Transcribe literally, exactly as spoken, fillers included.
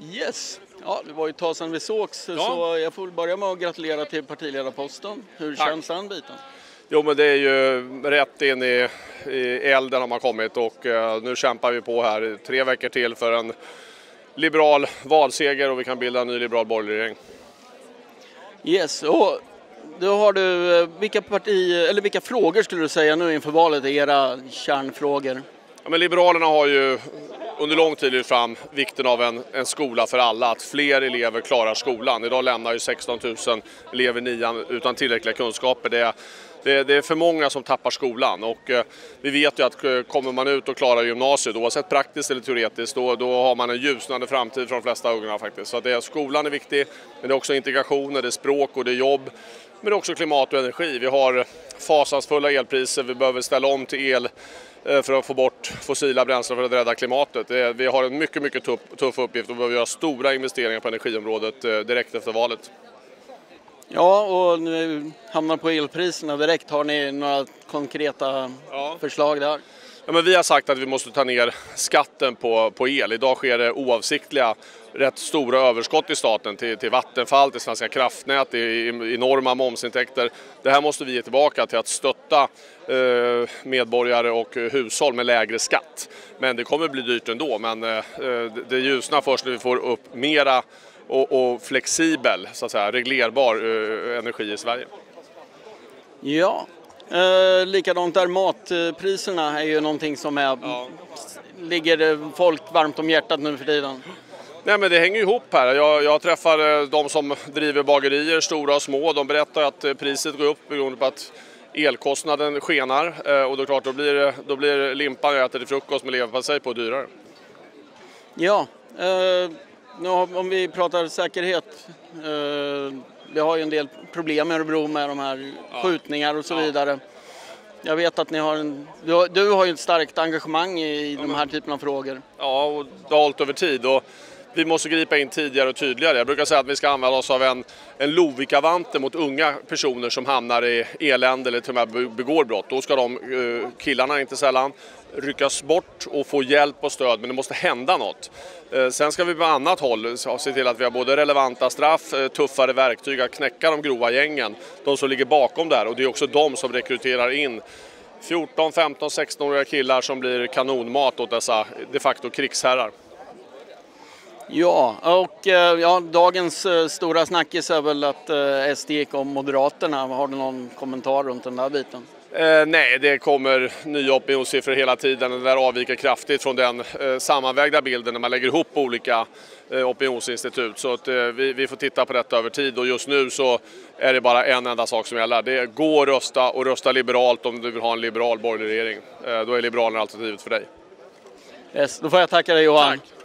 Yes, ja, det var ju ett tag sedan vi sågs, Ja. så jag får börja med att gratulera till partiledarposten. Hur Tack. känns den biten? Jo, men det är ju rätt in i, i elden har man kommit och uh, nu kämpar vi på här tre veckor till för en liberal valseger och vi kan bilda en ny liberal borgerlig regering. Yes, och då har du, vilka, parti, eller vilka frågor skulle du säga nu inför valet är era kärnfrågor? Ja, men Liberalerna har ju under lång tid lyft fram vikten av en, en skola för alla, att fler elever klarar skolan. Idag lämnar ju sexton tusen elever nian utan tillräckliga kunskaper. Det är, det, det är för många som tappar skolan och eh, vi vet ju att eh, kommer man ut och klarar gymnasiet, oavsett praktiskt eller teoretiskt, då, då har man en ljusnande framtid för de flesta ungarna faktiskt. Så att det är, skolan är viktig, men det är också integration, det är språk och det är jobb. Men det är också klimat och energi. Vi har fasansfulla elpriser, vi behöver ställa om till el för att få bort fossila bränslen för att rädda klimatet. Vi har en mycket, mycket tuff, tuff uppgift och behöver göra stora investeringar på energiområdet direkt efter valet. Ja, och nu hamnar på elpriserna direkt. Har ni några konkreta ja. förslag där? Ja, men vi har sagt att vi måste ta ner skatten på, på el. Idag sker det oavsiktliga rätt stora överskott i staten till, till Vattenfall, till Svenska kraftnät, i, i enorma momsintäkter. Det här måste vi ge tillbaka till att stötta eh, medborgare och hushåll med lägre skatt. Men det kommer bli dyrt ändå, men eh, det ljusnar först när vi får upp mera och, och flexibel, så att säga, reglerbar eh, energi i Sverige. Ja. Eh, likadant där, matpriserna är ju någonting som är, ja. ligger folk varmt om hjärtat nu för tiden. Nej, men det hänger ihop här. Jag, jag träffar de som driver bagerier, stora och små. De berättar att priset går upp beroende på att elkostnaden skenar. Och då, klart, då, blir, då blir limpan jag äter till frukost med leverpastej på dyrare. Ja, eh, nu, om vi pratar säkerhet. Eh, vi har ju en del problem i Örebro med de här ja. skjutningar och så ja. vidare. Jag vet att ni har en, du, har, du har ju ett starkt engagemang i ja, de här typen av frågor. Ja, och det har hållit över tid och vi måste gripa in tidigare och tydligare. Jag brukar säga att vi ska använda oss av en, en Lovikavante mot unga personer som hamnar i elände eller till och med begår brott. Då ska de, killarna inte sällan, ryckas bort och få hjälp och stöd, men det måste hända något. Sen ska vi på annat håll se till att vi har både relevanta straff, tuffare verktyg att knäcka de grova gängen, de som ligger bakom där, och det är också de som rekryterar in fjorton, femton, sexton-åriga killar som blir kanonmat åt dessa de facto krigsherrar. Ja, och ja, dagens stora snackis är väl att S D gick om Moderaterna. Har du någon kommentar runt den där biten? Eh, nej, det kommer nya opinionssiffror hela tiden. Det där avviker kraftigt från den eh, sammanvägda bilden när man lägger ihop olika eh, opinionsinstitut. Så att, eh, vi, vi får titta på detta över tid och just nu så är det bara en enda sak som gäller. Det är gå och rösta och rösta liberalt om du vill ha en liberal borgerlig regering. Eh, då är Liberalerna alternativet för dig. Yes, då får jag tacka dig, Johan. Tack.